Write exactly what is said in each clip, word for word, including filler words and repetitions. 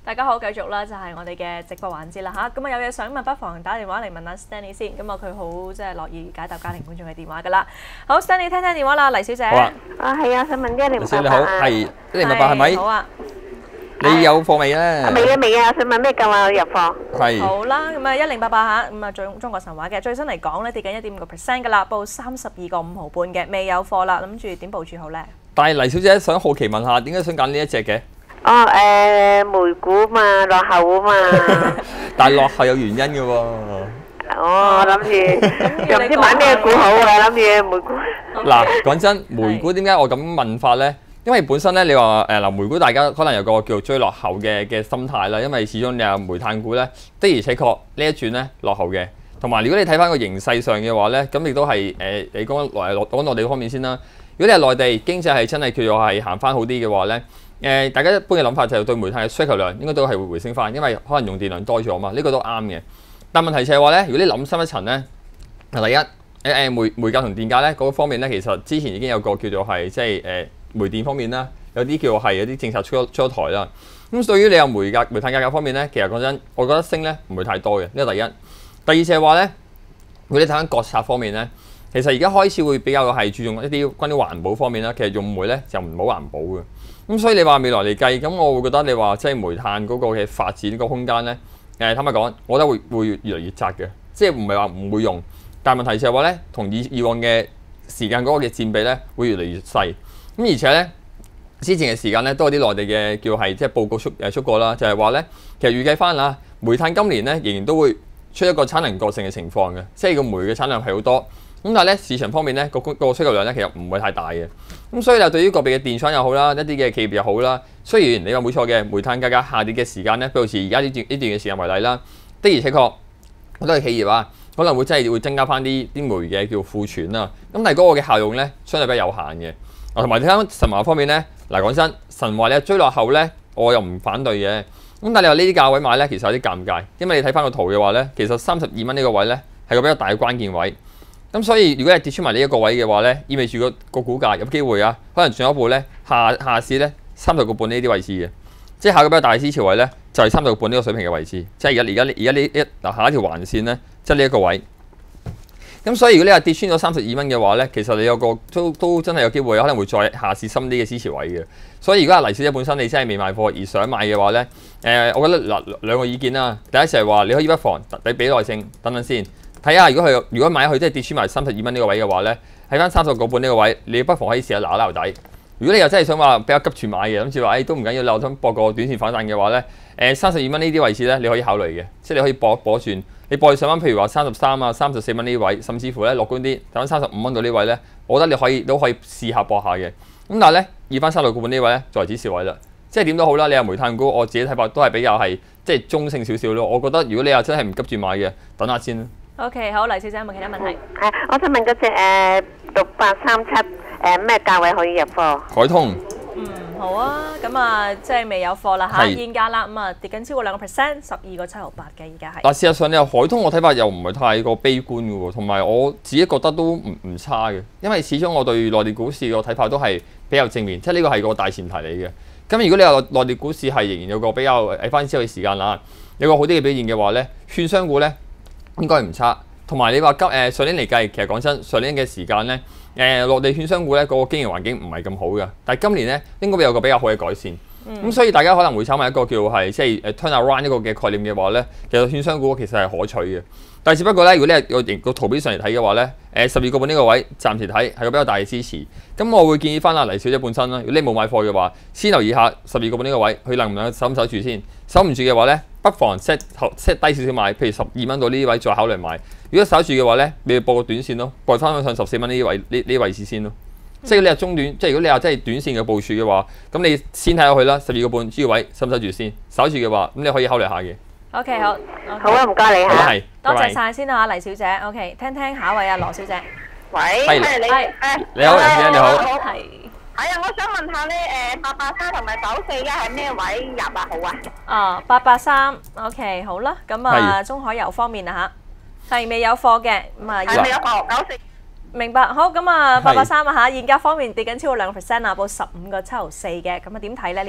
大家好，繼續啦，就係我哋嘅直播環節啦嚇。咁啊有嘢想問，不妨打電話嚟問下 Stanley 先。咁啊佢好即係樂意解答家庭觀眾嘅電話噶啦。好 ，Stanley 聽聽電話啦，黎小姐。 好啊。 啊係啊，想問一零八八啊。 黎小姐你好，係一零八八係咪？ 好啊。 你有貨未咧？ 未啊未啊，想問咩價啊入貨？ 係。 好啦，咁啊一零八八嚇，咁啊中中國神話嘅最新嚟講咧跌緊一點五個 percent 噶啦，報三十二個五毫半嘅，未有貨啦，諗住點部署好咧？ 但係黎小姐想好奇問下，點解想揀呢一隻嘅？ 哦誒，美股嘛，落後啊嘛。 但係落後有原因嘅喎。 哦，我諗住又唔知買咩股好啊，諗住美股。 嗱，講真，美股點解我咁問法咧？因為本身咧，你話誒嗱，美股大家可能有個叫做追落後嘅嘅心態啦，因為始終你有煤炭股咧，的而且確呢一轉咧落後嘅。同埋如果你睇翻個形勢上嘅話咧，咁亦都係誒，你講內講內地方面先啦。如果你係內地經濟係真係叫做係行翻好啲嘅話咧，誒大家一般嘅諗法就係對煤炭嘅需求量應該都係會回升翻，因為可能用電量多咗嘛，呢個都啱嘅。但問題就係話咧，如果你諗深一層咧，第一誒誒煤煤價同電價咧嗰個方面咧，其實之前已經有個叫做係即係誒煤電方面啦，有啲叫係有啲政策出咗出咗台啦。咁對於你有煤價煤炭價格方面咧，其實講真，我覺得升咧唔會太多嘅，呢個第一。第二就係話咧，如果你睇翻國策方面咧，其實而家開始會比較係注重一啲關於環保方面啦。其實用煤咧就唔好環保嘅。咁所以你話未來嚟計，咁我會覺得你話即係煤炭嗰個嘅發展呢個空間咧，誒坦白講，我覺得會會越嚟越窄嘅，即係唔係話唔會用，但係問題就係話咧，同以以往嘅時間嗰個嘅佔比咧會越嚟越細。咁而且咧，之前嘅時間咧都有啲內地嘅叫係即係報告出誒出過啦，就係話咧，其實預計翻啦，煤炭今年咧仍然都會出一個產能過剩嘅情況嘅，即係個煤嘅產量係好多。咁但係咧市場方面咧個個需求量咧其實唔會太大嘅，咁所以就對於個別嘅電商又好啦，一啲嘅企業又好啦，雖然你話冇錯嘅煤炭價格下跌嘅時間咧，譬如好似而家呢段呢段嘅時間為例啦，的而且確好多嘅企業啊可能會真係會增加翻啲啲煤嘅叫庫存啦，咁但係嗰個嘅效用咧相對比較有限嘅。啊，同埋你睇翻神華方面咧，嗱講真，神華你追落後咧，我又唔反對嘅，咁但係你話呢啲價位買咧，其實有啲尷尬，因為你睇翻個圖嘅話咧，其實三十二蚊呢個位咧係個比較大嘅關鍵位。咁所以如果係跌穿埋呢一個位嘅話咧，意味住個個股價有機會啊，可能進一步咧下下試咧三十個半呢啲位置嘅，即係下個比較大嘅支持位咧就係三十個半呢個水平嘅位置，即係而家而家而家呢一嗱下一條橫線咧，即係呢一個位。咁所以如果你話跌穿咗三十二蚊嘅話咧，其實你有個都都真係有機會可能會再下試深啲嘅支持位嘅。所以如果係黎小姐本身你真係未買貨而想買嘅話咧，誒、呃，我覺得嗱兩個意見啦。第一就係話你可以不妨你俾耐性等等先。睇下如果佢如果買佢真係跌穿埋三十二蚊呢個位嘅話咧，喺翻三十個半呢個位，你不妨可以試下撈撈底。如果你又真係想話比較急住買嘅，諗住話誒都唔緊要，我想博個短線反彈嘅話咧，誒三十二蚊呢啲位置咧你可以考慮嘅，即係你可以搏搏轉，你搏去上翻譬如話三十三啊、三十四蚊呢啲位，甚至乎咧樂觀啲，睇翻三十五蚊到呢位咧，我覺得你可以都可以試下搏下嘅。咁但係咧，二翻三十個半呢位咧作為指示位啦，即係點都好啦。你有煤炭股，我自己睇法都係比較係即係中性少少咯。我覺得如果你又真係唔急住買嘅，等下先啦。 OK，好，黎小姐有冇其他問題？ 係，我想問嗰隻誒六八三七誒咩價位可以入貨？ 海通。 嗯，好啊，咁啊，即係未有貨啦嚇， 係現價啦，咁啊跌緊超過兩個 percent，十二個七毫八嘅而家係。 嗱，事實上你話海通，我睇法又唔係太過悲觀嘅喎，同埋我自己覺得都唔唔差嘅，因為始終我對內地股市個睇法都係比較正面，即係呢個係個大前提嚟嘅。咁如果你話內地股市係仍然有個比較誒翻之後嘅時間啦，有個好啲嘅表現嘅話咧，券商股咧應該唔差。同埋你話今誒上年嚟計，其實講真，上年嘅時間咧，誒內地券商股咧個經營環境唔係咁好嘅，但係今年咧應該會有個比較好嘅改善。咁、嗯、所以大家可能會炒埋一個叫係即係誒 turn around 一個嘅概念嘅話咧，其實券商股其實係可取嘅。但係只不過咧，如果你係個個圖表上嚟睇嘅話咧，誒十二個半呢個位暫時睇係個比較大嘅支持。咁我會建議翻阿黎小姐本身啦，如果你冇買貨嘅話，先留意下十二個半呢個位，佢能唔能守唔守住先？守唔住嘅話咧，不妨 set set 低少少買，譬如十二蚊到呢啲位再考慮買。如果守住嘅話咧，你要報個短線咯，報翻上十四蚊呢啲位呢呢位置先咯。嗯、即係你係中短，即係如果你話真係短線嘅部署嘅話，咁你先睇下佢啦，十二個半主要位守唔守住先？守住嘅話，咁你可以考慮下嘅。 OK， 好， okay. 好啊，唔該你嚇， 多謝晒先啊，黎小姐。OK， 聽聽下一位啊，羅小姐。 喂，係你， 你好，黎小姐你好。 係。 係啊，我想問下咧，誒八八三同埋九四一係咩位入啊好啊？ 啊，八八三 ，OK， 好啦，咁啊，中海油方面啊嚇，係未有貨嘅，咁啊， 係未有貨，九四。 明白，好，咁啊，八八三啊嚇，現價方面跌緊超過兩個 percent 啊，報十五個七毫四嘅，咁啊點睇咧呢隻？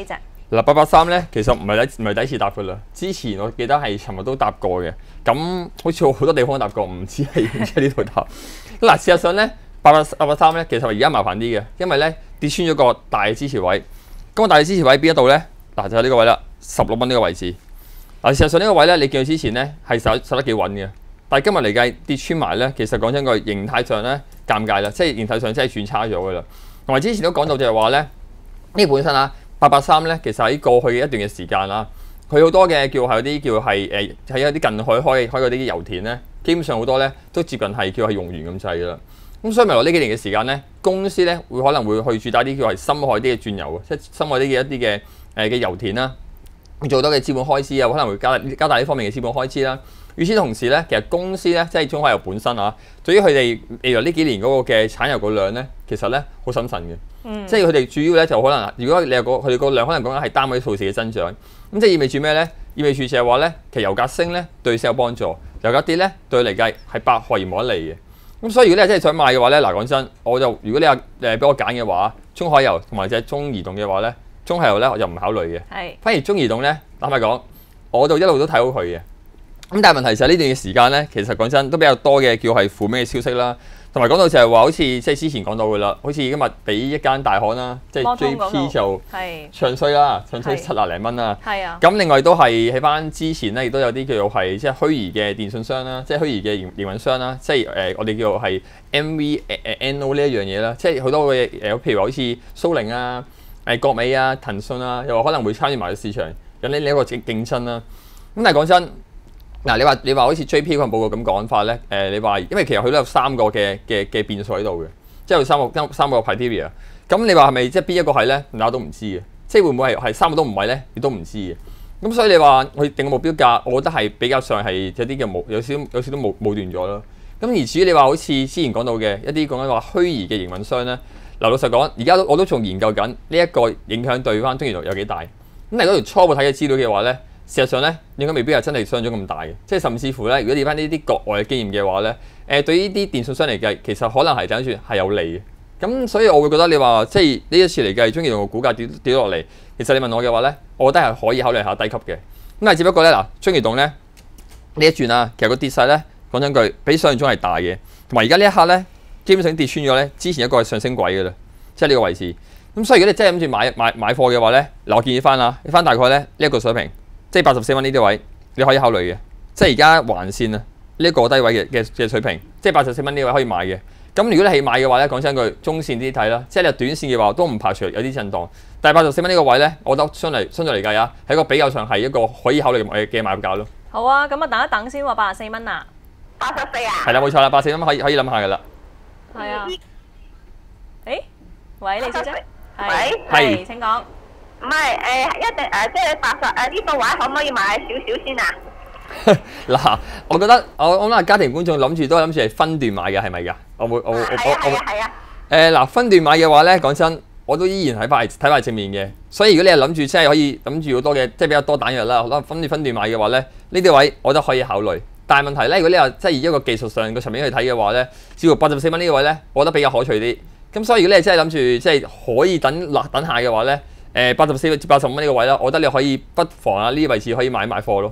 嗱，八八三咧，其實唔係第唔係第一次搭噶啦。之前我記得係尋日都搭過嘅，咁好似好多地方搭過，唔知係唔知喺呢度搭。嗱，事實上咧，八八八八三咧，其實而家麻煩啲嘅，因為咧跌穿咗個大嘅支持位。咁個大嘅支持位邊一度咧？嗱，就係呢個位啦，十六蚊呢個位置。嗱，事實上呢個位咧，你見到之前咧係守守得幾穩嘅，但係今日嚟計跌穿埋咧，其實講真個形態上咧尷尬啦，即係形態上真係轉差咗噶啦。同埋之前都講到就係話咧，呢本身啊八八三咧，其實喺過去嘅一段嘅時間啦，佢好多嘅叫係有啲叫係誒喺一啲近海開開嗰啲油田咧，基本上好多咧都接近係叫係用完咁滯噶啦。咁所以未來呢幾年嘅時間咧，公司咧會可能會去主打啲叫係深海啲嘅鑽油，即係深海啲嘅一啲嘅誒嘅油田啦，做多嘅資本開支啊，可能會加加大呢方面嘅資本開支啦。與此同時咧，其實公司咧即係中海油本身啊，對於佢哋未來呢幾年嗰個嘅產油個量咧，其實咧好審慎嘅。嗯、即係佢哋主要咧就可能，如果你有個佢哋個量可能講緊係單位數字嘅增長，咁即係意味住咩咧？意味住就係話咧，其實油價升咧對先有幫助，油價跌咧對佢嚟計係百害而無一利嘅。咁所以如果你係真係想買嘅話咧，嗱講真，我就如果你話誒俾我揀嘅話，中海油同埋隻中移動嘅話咧，中海油咧我就唔考慮嘅。係。反而中移動咧，坦白講，我就一路都睇好佢嘅。咁但係問題就係呢段嘅時間咧，其實講真都比較多嘅叫係負面嘅消息啦，同埋講到就係話好似即係之前講到嘅啦，好似今日俾一間大行啦，即係 J P 就唱衰啦，唱衰七廿零蚊啦。係啊。咁另外都係喺翻之前咧，亦都有啲叫做係即係虛擬嘅電信商啦，即係虛擬嘅營營運商啦，即係誒、呃、我哋叫做係 M V 誒 N O 呢一樣嘢啦，即係好多嘅誒，譬如話好似蘇寧啊、誒國美啊、騰訊啊，又話可能會參與埋個市場，引起呢一個競競爭啦。咁但係講真。嗱、啊，你話你話好似 J P 嗰份報告咁講法咧，誒、呃，你話因為其實佢都有三個嘅嘅嘅變數喺度嘅，即係有三個三個 criteria。咁你話係咪即係邊一個係咧？大家都唔知嘅，即係會唔會係係三個都唔係咧？亦都唔知嘅。咁所以你話佢定個目標價，我覺得係比較上係有啲嘅冇有少有少都冇冇斷咗咯。咁而至於你話好似之前講到嘅一啲講緊話虛擬嘅營運商咧，嗱，老實講，而家都我都仲研究緊呢一個影響對翻中移動有幾大。咁但係嗰條初步睇嘅資料嘅話咧。事實上咧，應該未必係真係傷咗咁大嘅，即係甚至乎咧，如果睇翻呢啲國外嘅經驗嘅話咧，誒、呃、對於啲電信商嚟計，其實可能係等住係有利嘅。咁所以我會覺得你話即係呢一次嚟計，中移動個股價跌跌落嚟，其實你問我嘅話咧，我覺得係可以考慮下低級嘅。咁但係只不過咧嗱，中移動咧呢一轉啊，其實個跌勢咧講真句，比想象中係大嘅，同埋而家呢一刻咧，基本上跌穿咗咧之前一個係上升軌嘅啦，即係呢個位置。咁所以如果你真係諗住買買買貨嘅話咧，嗱我建議翻啦，你翻大概咧呢一個水平。即係八十四蚊呢啲位，你可以考慮嘅。即係而家橫線啊，呢一個低位嘅嘅嘅水平，即係八十四蚊呢位可以買嘅。咁如果你係買嘅話咧，講真句，中線啲睇啦。即係你短線嘅話，都唔排除有啲震盪。但係八十四蚊呢個位咧，我覺得相對相對嚟計啊，係一個比較上係一個可以考慮嘅嘅買價咯。 好啊，咁啊等一等先喎，八十四蚊啊， 八十四啊？ 係啦，冇錯啦，八十四蚊可以可以諗下㗎啦。 係啊。誒，喂，李小姐。 喂。 係。請講。 唔係誒，一定誒，即係八十誒呢個位可唔可以買少少先啊？ 嗱，我覺得我我諗家庭觀眾諗住都係諗住係分段買嘅，係咪㗎？我會我我我我係啊。 誒嗱，分段買嘅話咧，講真，我都依然睇法睇法正面嘅。所以如果你係諗住即係可以諗住好多嘅，即係比較多彈藥啦，可能分段分段買嘅話咧，呢啲位我覺得可以考慮。但係問題咧，如果你話即係以一個技術上個層面去睇嘅話咧，至少八十四蚊呢個位咧，我覺得比較可取啲。咁所以如果你真係諗住即係可以等落等下嘅話咧。誒八十四至八十五蚊呢個位啦，我覺得你可以不妨啊呢啲位置可以買買貨咯。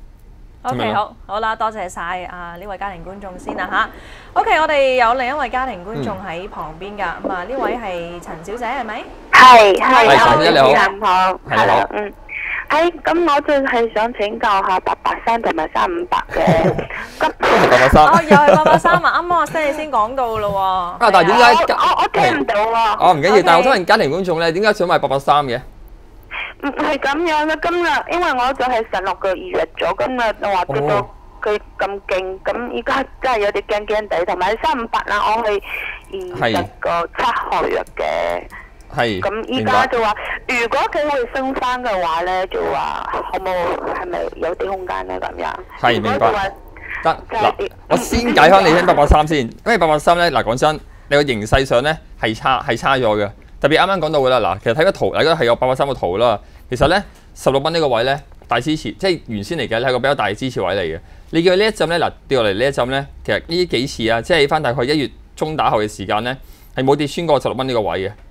OK， 好，好啦，多謝晒啊呢位家庭觀眾先啦嚇。OK， 我哋有另一位家庭觀眾喺旁邊㗎，咁啊呢位係陳小姐係咪？ 係係， 陳小姐你好， 好， 係好， 嗯。誒，咁我就係想請教下八八三同埋三五八嘅。咁八八三。 哦，又係八八三啊！啱啱阿 Sir 先講到咯喎。 啊，但係點解我我聽唔到喎？ 哦，唔緊要，但係我想問家庭觀眾咧，點解想買八八三嘅？ 唔係咁樣啦，今日因為我就係十六個二入咗，今日我話跌到佢咁勁，咁依家真係有啲驚驚地，同埋三五八啦，我係二十個七號入嘅。 係， 咁依家就話，如果佢可以升翻嘅話咧，就話可冇係咪有啲空間咧咁樣？ 係，明白。得嗱，我先解開你聽八八三先，因為八八三咧嗱講真，你個形勢上咧係差係差咗嘅，特別啱啱講到嘅啦嗱，其實睇個圖，大家係有八八三個圖啦，其實咧十六蚊呢個位咧大支持，即係原先嚟嘅係個比較大嘅支持位嚟嘅。你見呢一陣咧嗱跌落嚟呢一陣咧，其實呢幾次啊，即係翻大概一月中打後嘅時間咧，係冇跌穿過十六蚊呢個位嘅。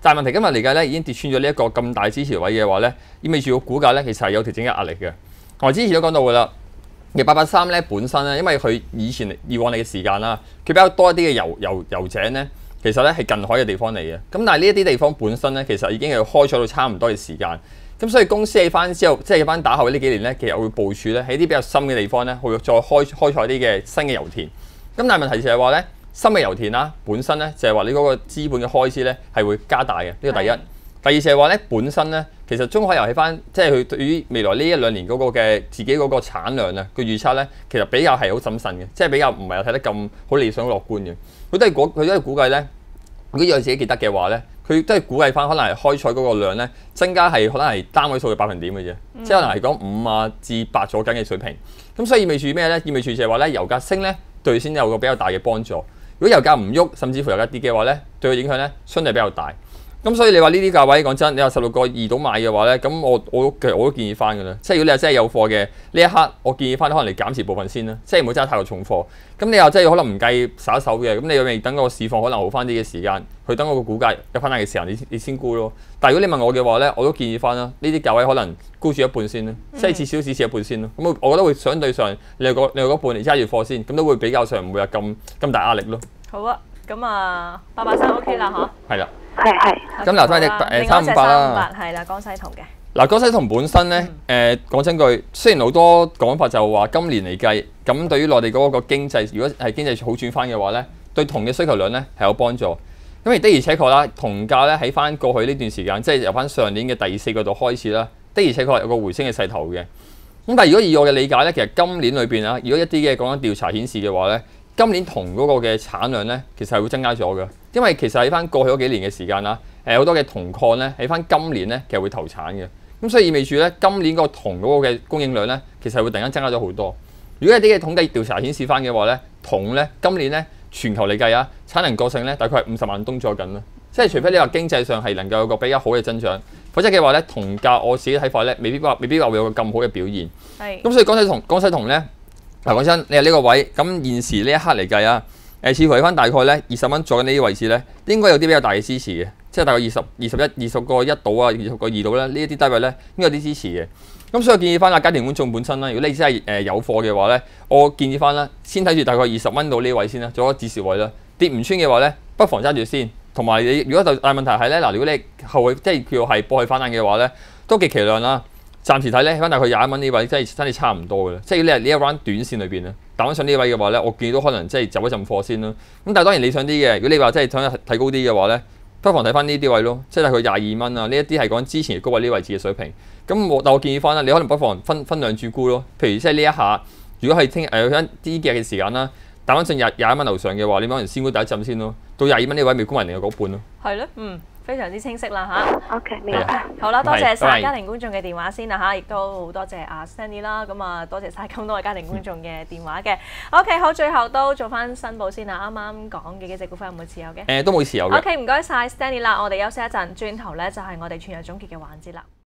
但係問題今日嚟計咧已經跌穿咗呢一個咁大支持位嘅話咧，意味住個股價咧其實係有調整嘅壓力嘅。我之前都講到㗎啦。嘅八八三咧本身咧，因為佢以前以往嚟嘅時間啦，佢比較多一啲嘅油油油井咧，其實咧係近海嘅地方嚟嘅。咁但係呢一啲地方本身咧，其實已經係開採到差唔多嘅時間。咁所以公司喺翻之後，即係翻打後呢幾年咧，其實會部署咧喺啲比較深嘅地方咧，會再開開採啲嘅新嘅油田。咁但係問題就係話咧，新嘅油田啦，本身咧就係話你嗰個資本嘅開支咧係會加大嘅。呢個第一。第二就係話咧，本身咧其實中海油喺翻，即係佢對於未來呢一兩年嗰個嘅自己嗰個產量啊，個預測咧，其實比較係好審慎嘅，即係比較唔係睇得咁好理想樂觀嘅。佢都係估，佢都係估計咧，如果有自己記得嘅話咧，佢都係估計翻可能係開採嗰個量咧增加係可能係單位數嘅百分點嘅啫，嗯、即係可能係講五啊至八左緊嘅水平。咁所以意味住咩咧？意味住就係話咧，油價升咧對先有個比較大嘅幫助。如果油價唔喐，甚至乎油價跌嘅話咧，對佢影響咧相對比較大。咁所以你話呢啲價位講真，你話十六個二度買嘅話咧，咁我我其實我都建議翻㗎啦。即係如果你係真係有貨嘅呢一刻，我建議翻可能你減持部分先啦，即係唔好揸太過重貨。咁你又真係可能唔計手一手嘅，咁你未等個市況可能好翻啲嘅時間，去等嗰個股價入翻嚟嘅時候，你你先沽咯。但係如果你問我嘅話咧，我都建議翻啦，呢啲價位可能沽住一半先啦，即係至少止蝕一半先咯。咁我覺得會相對上你有嗰你有嗰半你揸住貨先，咁都會比較上唔會有咁咁大壓力咯。 好啊，咁啊八八三 OK 啦嚇。係啦。 係係。 咁留翻隻誒三五八啦， 係啦，江西銅嘅。 嗱，江西銅本身咧，誒講真句，雖然好多講法就話今年嚟計，咁對於內地嗰個經濟，如果係經濟好轉翻嘅話咧，對銅嘅需求量咧係有幫助。因為的而且確啦，銅價咧喺翻過去呢段時間，即係由翻上年嘅第四個度開始啦，的而且確有個回升嘅勢頭嘅。咁但係如果以我嘅理解咧，其實今年裏邊啊，如果一啲嘅講緊調查顯示嘅話咧，今年銅嗰個嘅產量咧，其實係會增加咗嘅。因為其實喺翻過去嗰幾年嘅時間啦，誒好多嘅銅礦咧喺翻今年咧其實會投產嘅。咁所以意味住咧，今年個銅嗰個嘅供應量咧，其實係會突然間增加咗好多。如果有啲嘅統計調查顯示翻嘅話咧，銅咧今年咧全球嚟計啊，產能過剩咧大概係五十萬噸左緊啦。即係除非你話經濟上係能夠有個比較好嘅增長，否則嘅話咧，銅價我自己睇法咧，未必話未必話會有個咁好嘅表現。係。咁所以江西銅江西銅咧，嗱講真，你係呢個位，咁現時呢一刻嚟計啊。誒，似乎喺翻大概咧二十蚊左緊呢啲位置咧，應該有啲比較大嘅支持嘅，即係大概二十、二十一、二十個一度啊，二十個二度咧，呢一啲低位咧應該有啲支持嘅。咁所以我建議翻啊，家庭觀眾本身啦，如果你真係誒有貨嘅話咧，我建議翻啦，先睇住大概二十蚊到呢位先啦，做一個止蝕位啦。跌唔穿嘅話咧，不妨揸住先。同埋你如果就大問題係咧，嗱，如果你後即係叫係波去反彈嘅話咧，都極其量啦。暫時睇咧，翻大概廿一蚊呢位，即係真係差唔多嘅啦。即係你係呢一 round 短線裏邊咧，打翻上呢位嘅話咧，我見到可能即係走一陣貨先啦。咁但係當然理想啲嘅，如果你話真係想睇高啲嘅話咧，不妨睇翻呢啲位咯，即係大概廿二蚊啊。呢一啲係講之前高位呢位置嘅水平。咁我但我建議翻啦，你可能不妨分分兩注沽咯。譬如即係呢一下，如果係聽誒有啲啲嘅時間啦，打翻上廿廿一蚊樓上嘅話，你可能先沽第一陣先咯。到廿二蚊呢位未沽埋另外嗰半咯。係咯， 嗯。非常之清晰啦嚇 ，OK 明白。 好啦，多謝晒家庭觀眾嘅電話先啦嚇，亦都好多謝阿 Stanley 啦，咁啊多謝晒咁多位家庭觀眾嘅電話嘅。OK， 好，最後都做翻申報先啦，啱啱講嘅幾隻股份有冇持有嘅？ 誒，都冇持有嘅。 OK，唔該晒 Stanley 啦，我哋休息一陣，轉頭咧就係我哋全日總結嘅環節啦。